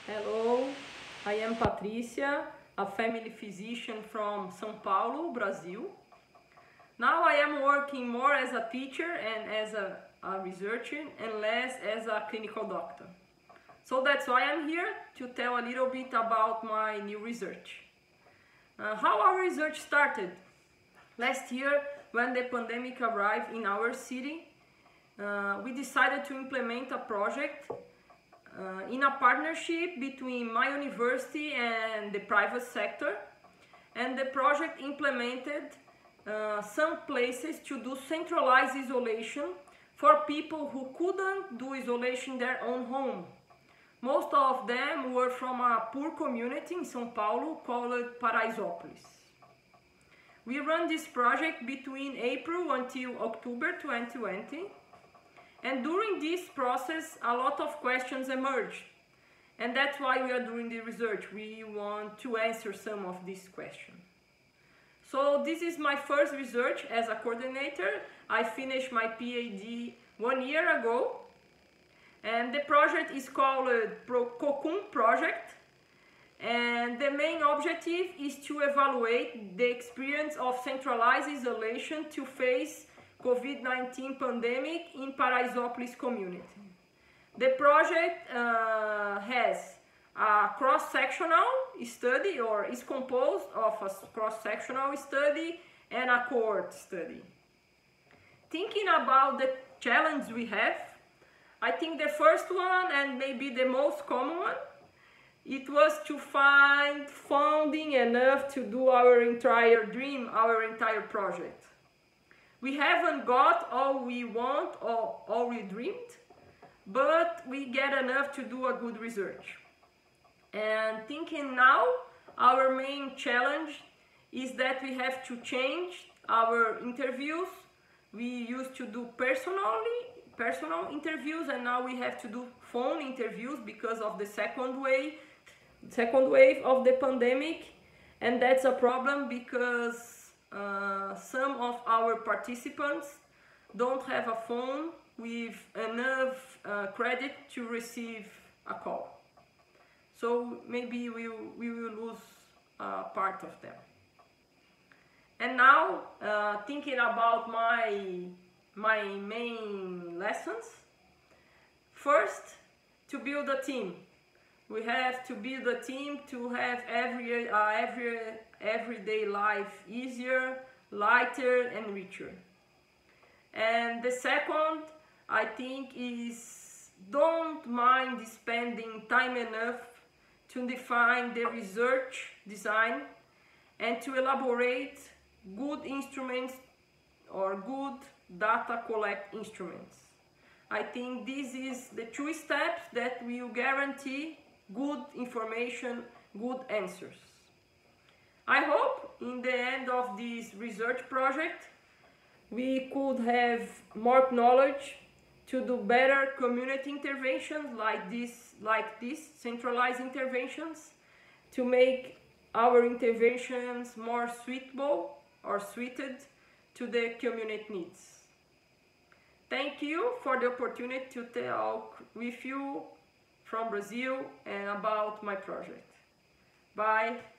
Hello, I am Patricia, a family physician from São Paulo, Brazil. Now I am working more as a teacher and as a researcher and less as a clinical doctor. So that's why I'm here to tell a little bit about my new research. How our research started? Last year, when the pandemic arrived in our city, we decided to implement a project in a partnership between my university and the private sector, and the project implemented some places to do centralized isolation for people who couldn't do isolation in their own home. Most of them were from a poor community in São Paulo called Paraisópolis. We ran this project between April until October 2020. And during this process, a lot of questions emerged. And that's why we are doing the research. We want to answer some of these questions. So this is my first research as a coordinator. I finished my PhD 1 year ago. And the project is called Cocoon Project. And the main objective is to evaluate the experience of centralized isolation to face COVID-19 pandemic in Paraisópolis community. The project has a cross-sectional study, or is composed of a cross-sectional study and a cohort study. Thinking about the challenge we have, I think the first one, and maybe the most common one, it was to find funding enough to do our entire dream, our entire project. We haven't got all we want or all we dreamed, but we get enough to do a good research. And thinking now, our main challenge is that we have to change our interviews. We used to do personal interviews, and now we have to do phone interviews because of the second wave of the pandemic. And that's a problem because some of our participants don't have a phone with enough credit to receive a call. So maybe we will lose part of them. And now, thinking about my main lessons. First, to build a team. We have to build a team to have everyday life easier, lighter and richer. And the second, I think, is don't mind spending time enough to define the research design and to elaborate good instruments or good data collect instruments. I think this is the two steps that will guarantee good information, good answers. I hope in the end of this research project we could have more knowledge to do better community interventions like this centralized interventions, to make our interventions more suitable or suited to the community needs. Thank you for the opportunity to talk with you from Brazil and about my project. Bye.